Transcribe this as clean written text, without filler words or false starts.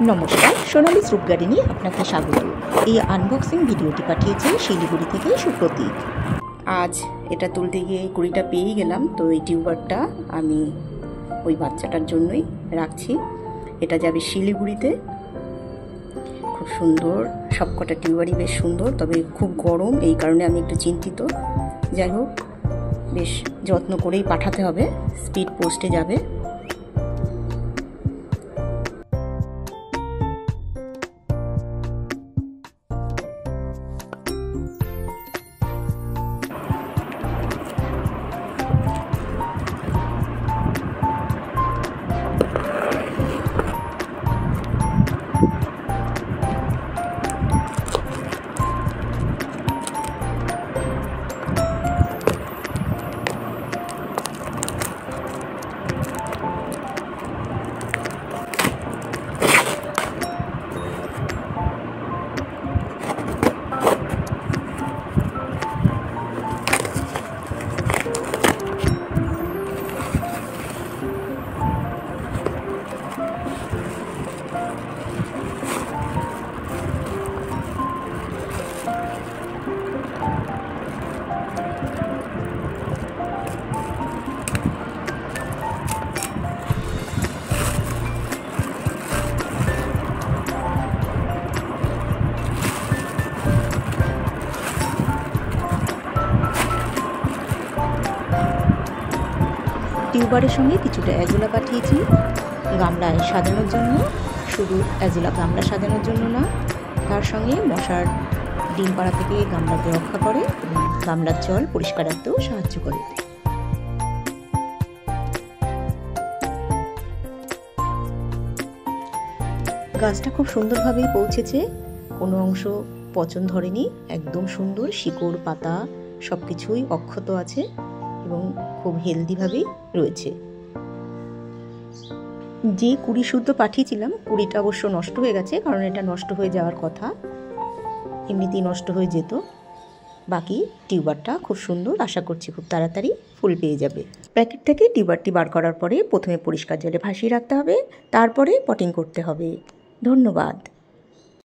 নমস্কার, সোনালি স্রুপ গার্ডেনে আপনাকে স্বাগত। এই আনবক্সিং ভিডিওটি পাঠিয়েছে শিলিগুড়ি থেকে সুপ্রতীক। আজ এটা তুলতে গিয়ে কুড়িটা পেয়েই গেলাম, তো এই টিউবারটা আমি ওই বাচ্চাটার জন্যই রাখছি। এটা যাবে শিলিগুড়িতে। খুব সুন্দর, সবকটা টিউবারই বেশ সুন্দর, তবে খুব গরম, এই কারণে আমি একটু চিন্তিত। যাই হোক, বেশ যত্ন করেই পাঠাতে হবে, স্পিড পোস্টে যাবে। টিউবারের সঙ্গে কিছুটা অ্যাজোলা পাঠিয়েছি গামলায় সাজানোর জন্য। শুধু অ্যাজোলা গামলা সাজানোর জন্য না, তার সঙ্গে মশার ডিম পাড়া থেকে গামলাকে রক্ষা করে এবং গামলার জল পরিষ্কার রাখতেও সাহায্য করে। গাছটা খুব সুন্দরভাবেই পৌঁছেছে, কোনো অংশ পচন ধরেনি, একদম সুন্দর শিকড় পাতা সব কিছুই অক্ষত আছে এবং খুব হেলদিভাবেই রয়েছে। যে কুড়ি শুদ্ধ পাঠিয়েছিলাম, কুড়িটা অবশ্য নষ্ট হয়ে গেছে, কারণ এটা নষ্ট হয়ে যাওয়ার কথা, এমনিতেই নষ্ট হয়ে যেত। বাকি টিউবারটা খুব সুন্দর, আশা করছি খুব তাড়াতাড়ি ফুল পেয়ে যাবে। প্যাকেট থেকে টিউবারটি বার করার পরে প্রথমে পরিষ্কার জলে ভাসিয়ে রাখতে হবে, তারপরে পটিং করতে হবে। ধন্যবাদ।